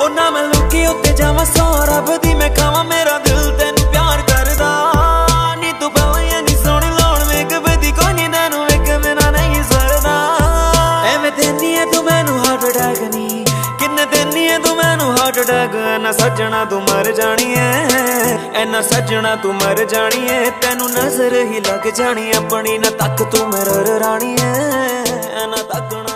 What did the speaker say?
ना मैं लुकी उत्ते जावां सौ रब दी मैं खावां मेरा दिल तेनू प्यार करदा नी तू पवैया नी सोहणी लाउण वेख बदी कोई नी तैनू वेख बिना नहीं सरदा एवें देनी है तू मैनू हार्ट अटैक नी किन्ने देनी है तू मैनू हार्ट अटैक ना सजना तू मर जानी है ऐना सजना तू मर जानी है तेनू नजर ही लग जानी अपनी ना तक तू मेरा रानी है ना तक